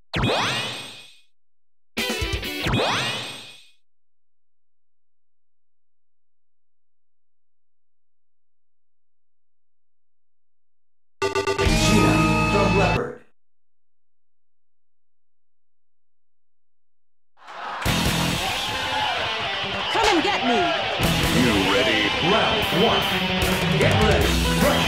From Leopard. Come and get me! You ready? Round one. Get ready. Fight.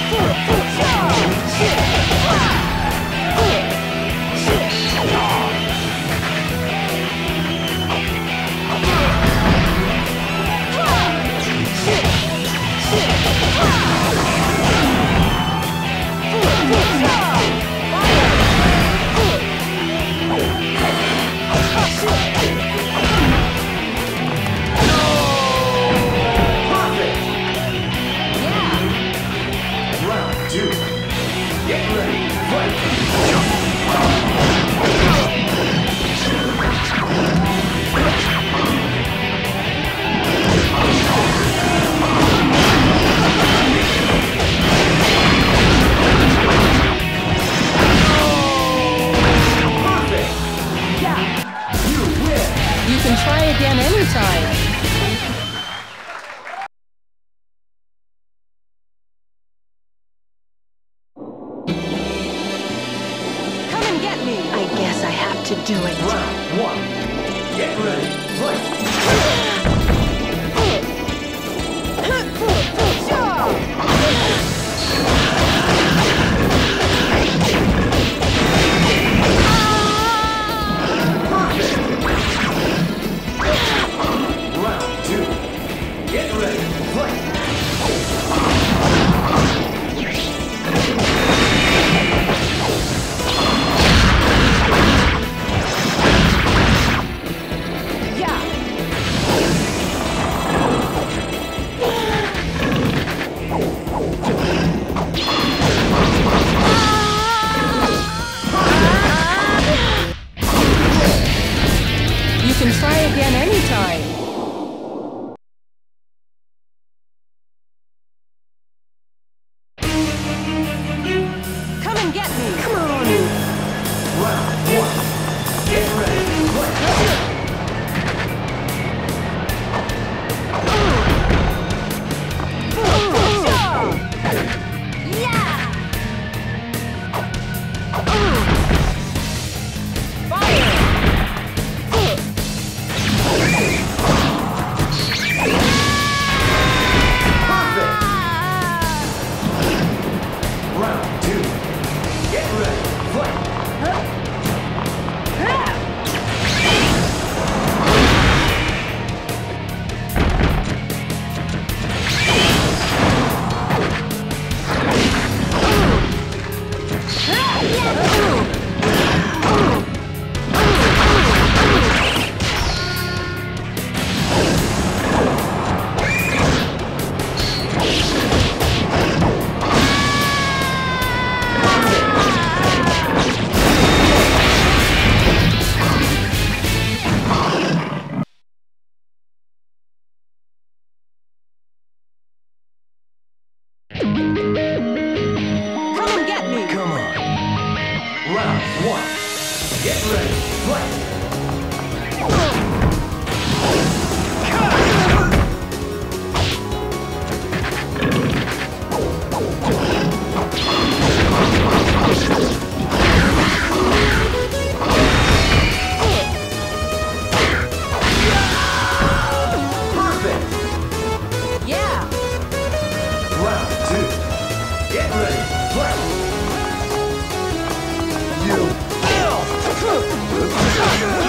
Try again anytime. Come and get me. I guess I have to do it. Round one. Get ready. Fight. You can try again anytime. Come and get me. Come on. Round one. Get ready. Fight. You.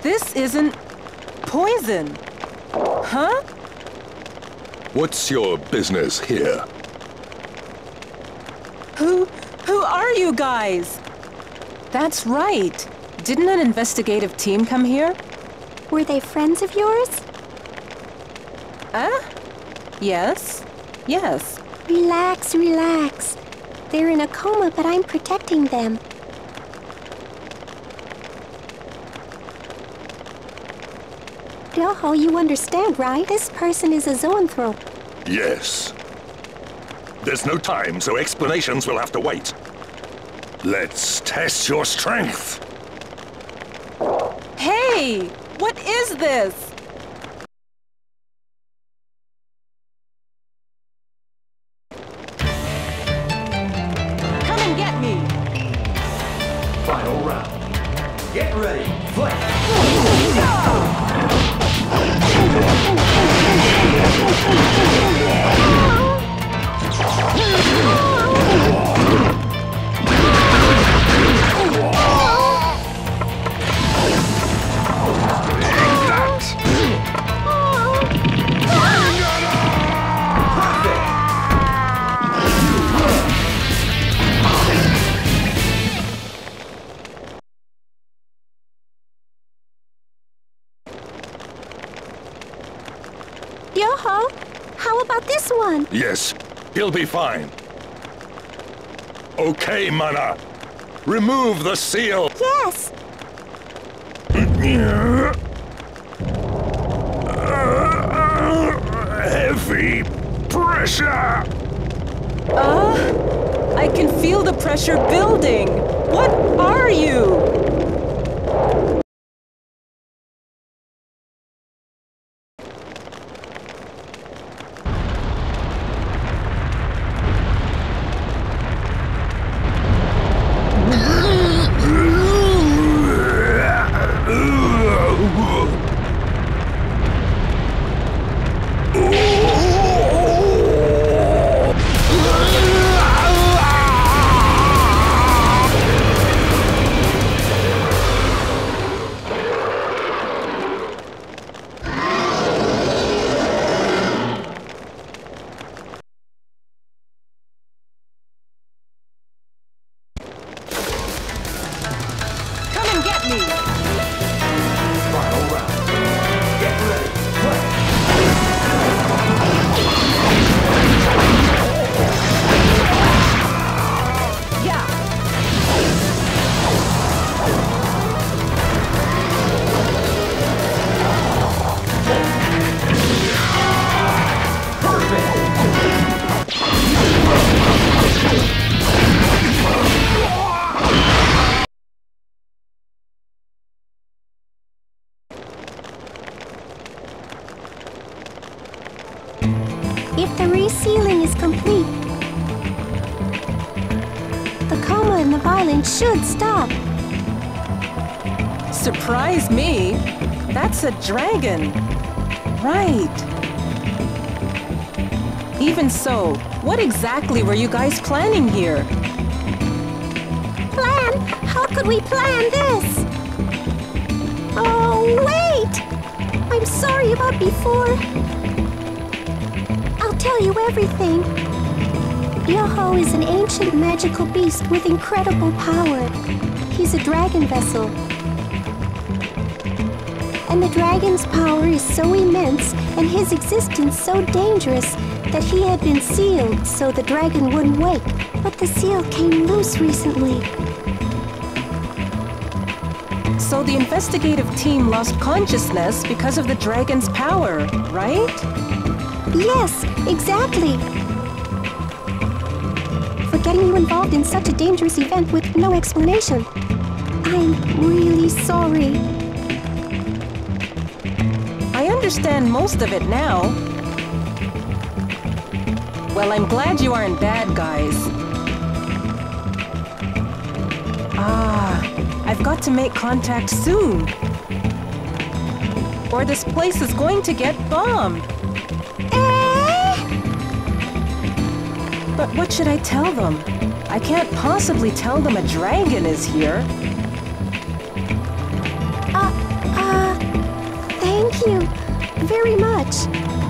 This isn't poison. Huh? What's your business here? Who are you guys? That's right. Didn't an investigative team come here? Were they friends of yours? Yes. Yes. Relax, relax. They're in a coma, but I'm protecting them. Yoho, you understand, right? This person is a zoanthrope. Yes. There's no time, so explanations will have to wait. Let's test your strength. Hey! What is this? Come and get me! Final round. Get ready, fight! Yoho, how about this one? Yes, he'll be fine. Okay, Mana. Remove the seal. Yes. Heavy pressure. I can feel the pressure building. What are you? Come and get me! Final round. Get ready, fight! Yeah! If the resealing is complete, the coma and the violence should stop. Surprise me? That's a dragon. Right. Even so, what exactly were you guys planning here? Plan? How could we plan this? Oh, wait! I'm sorry about before. I'll tell you everything. Yoho is an ancient magical beast with incredible power. He's a dragon vessel. And the dragon's power is so immense and his existence so dangerous that he had been sealed so the dragon wouldn't wake. But the seal came loose recently. So the investigative team lost consciousness because of the dragon's power, right? Yes, exactly. For getting you involved in such a dangerous event with no explanation. I'm really sorry. I understand most of it now. Well, I'm glad you aren't bad guys. I've got to make contact soon. Or this place is going to get bombed. But what should I tell them? I can't possibly tell them a dragon is here. you very much.